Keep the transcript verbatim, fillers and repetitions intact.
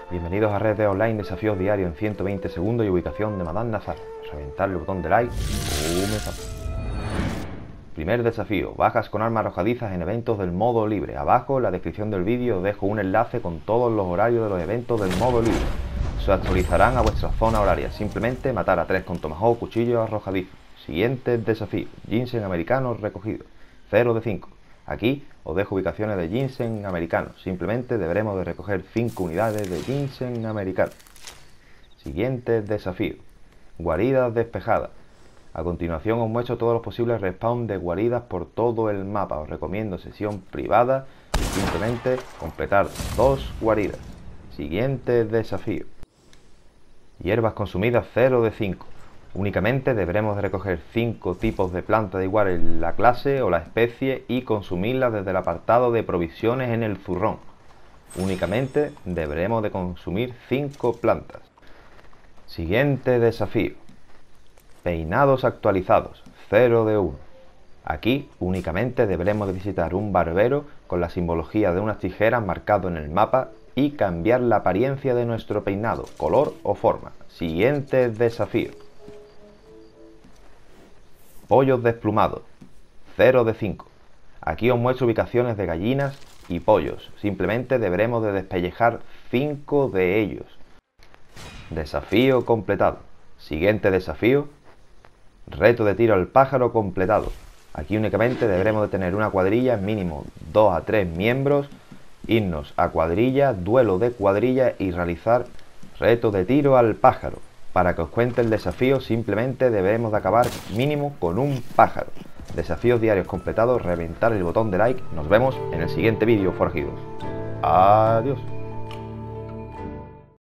Bienvenidos a Red de Online, desafíos diarios en ciento veinte segundos y ubicación de Madame Nazar. Reventar el botón de like. Comenzamos. Primer desafío, bajas con armas arrojadizas en eventos del modo libre. Abajo en la descripción del vídeo os dejo un enlace con todos los horarios de los eventos del modo libre. Se actualizarán a vuestra zona horaria. Simplemente matar a tres con tomahawk, cuchillos arrojadizos. Siguiente desafío, ginseng americano recogido. cero de cinco. Aquí os dejo ubicaciones de ginseng americano. Simplemente deberemos de recoger cinco unidades de ginseng americano. Siguiente desafío, guaridas despejadas. A continuación os muestro todos los posibles respawn de guaridas por todo el mapa. Os recomiendo sesión privada y simplemente completar dos guaridas. Siguiente desafío, hierbas consumidas cero de cinco. Únicamente deberemos de recoger cinco tipos de plantas de igual en la clase o la especie y consumirlas desde el apartado de provisiones en el zurrón. Únicamente deberemos de consumir cinco plantas. Siguiente desafío, peinados actualizados cero de uno. Aquí únicamente deberemos de visitar un barbero con la simbología de unas tijeras marcado en el mapa y cambiar la apariencia de nuestro peinado, color o forma. Siguiente desafío, pollos desplumados cero de cinco. Aquí os muestro ubicaciones de gallinas y pollos. Simplemente deberemos de despellejar cinco de ellos. Desafío completado. Siguiente desafío, reto de tiro al pájaro completado. Aquí únicamente deberemos de tener una cuadrilla, mínimo dos a tres miembros, irnos a cuadrilla, duelo de cuadrilla y realizar reto de tiro al pájaro. Para que os cuente el desafío simplemente debemos de acabar mínimo con un pájaro. Desafíos diarios completados, reventar el botón de like. Nos vemos en el siguiente vídeo, forajidos. Adiós.